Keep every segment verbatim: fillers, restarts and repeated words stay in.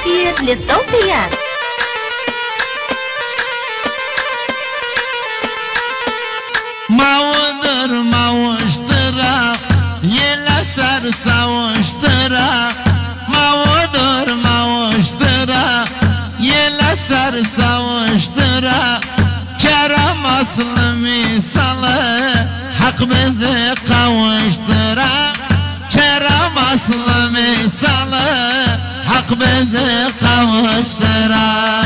السفير للصوتيات. ما ودر ما واشترى يلا سرسا واشترى ما ودر ما واشترى يلا سرسا واشترى كرم اصل ميصله حق بزقه واشترى كرم اصل ميصله حق بزقه واشترى.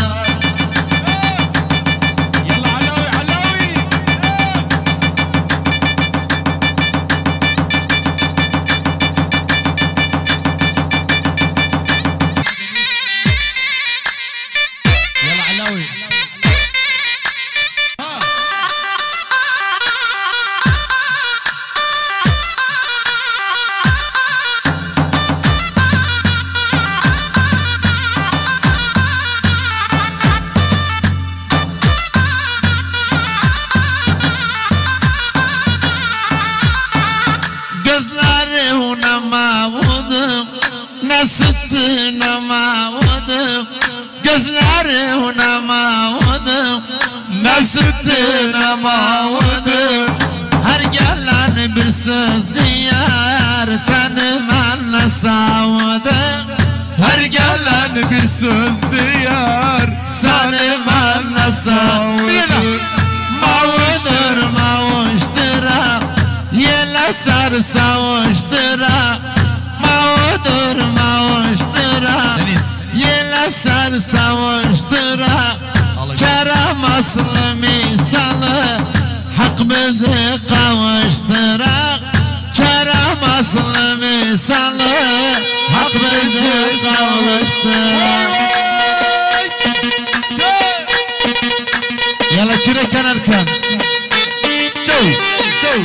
Nesitine mağudım gözlerine mağudım Nesitine mağudım her gelen bir söz diyar seni benle savudım her gelen bir söz diyar seni benle savudım mağudur mağuştura yele sar savuştura mağudur mağuştura yele sar savuştura kerem aslı misalı hak bizi kavuştura kerem aslı misalı hak bizi kavuştura. Yala kürek yanarken Çoğ Çoğ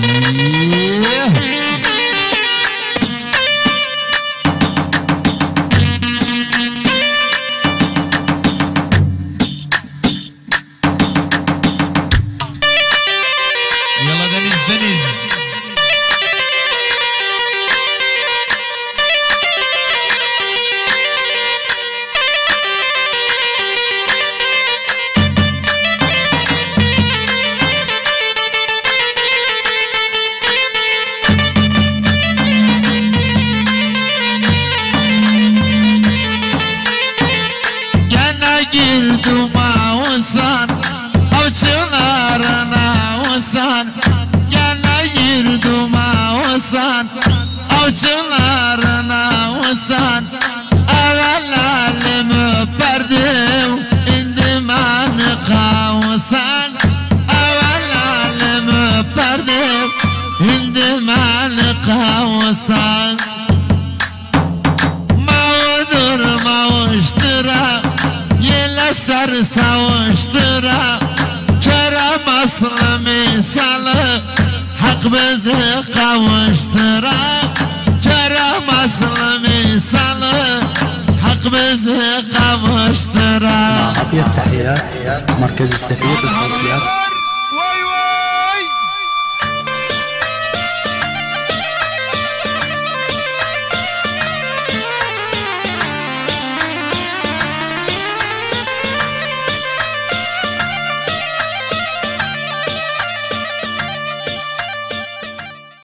girdim avsan avcılarına avsan gene girdim avsan avcılarına avsan evvel elimi öperdim indi beni kavsan evvel elimi öperdim indi beni kavsan mağdur mağuştura yele sar savuştura kerem aslı misalı hak bizi kavuştura kerem aslı misalı hak bizi kavuştura. أطيب تحيات مركز السفير للصوتيات.